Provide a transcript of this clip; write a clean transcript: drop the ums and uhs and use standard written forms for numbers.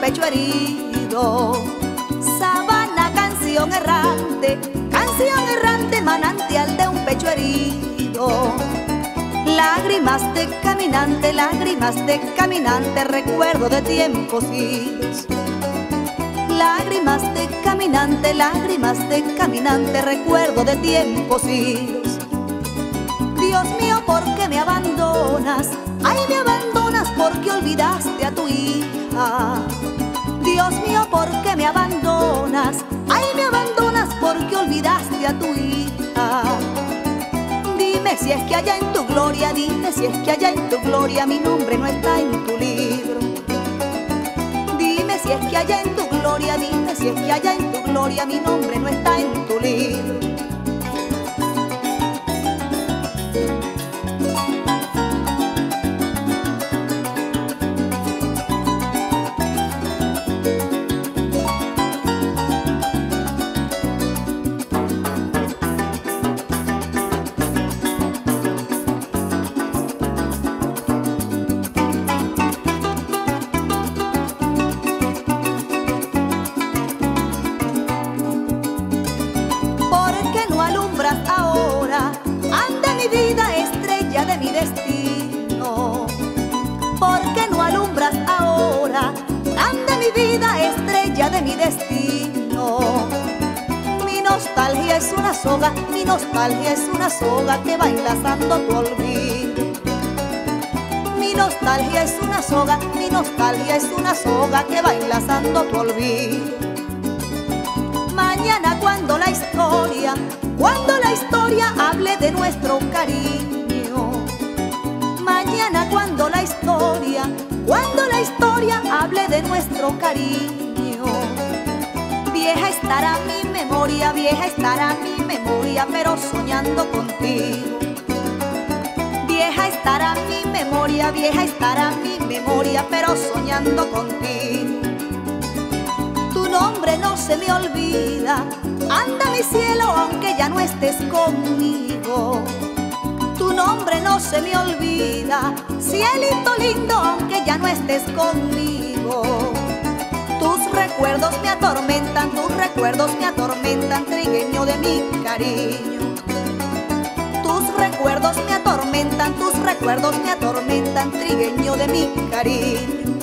pecho herido. Sabana, canción errante, manantial de un pecho herido. Lágrimas de caminante, recuerdo de tiempos idos. Lágrimas de caminante, recuerdo de tiempos idos. Dios mío, ¿por qué me abandonas? Ay, me abandonas porque olvidaste a tu hija. Dios mío, ¿por qué me abandonas? Ay, me abandonas porque olvidaste a tu hija. Dime si es que allá en tu gloria, dime si es que allá en tu gloria mi nombre no está en tu libro. Dime si es que allá en tu gloria, dime si es que allá en tu gloria mi nombre no está en tu libro. Ahora, anda mi vida, estrella de mi destino. ¿Por qué no alumbras ahora? Anda mi vida, estrella de mi destino. Mi nostalgia es una soga, mi nostalgia es una soga que va enlazando tu olvido. Mi nostalgia es una soga, mi nostalgia es una soga que va enlazando tu olvido. Mañana cuando la historia hable de nuestro cariño. Mañana cuando la historia hable de nuestro cariño. Vieja estará mi memoria, pero soñando contigo. Vieja estará mi memoria, pero soñando contigo. Tu nombre no se me olvida, anda mi cielo aunque ya no estés conmigo. Tu nombre no se me olvida, cielito lindo aunque ya no estés conmigo. Tus recuerdos me atormentan, trigueño de mi cariño. Tus recuerdos me atormentan, trigueño de mi cariño.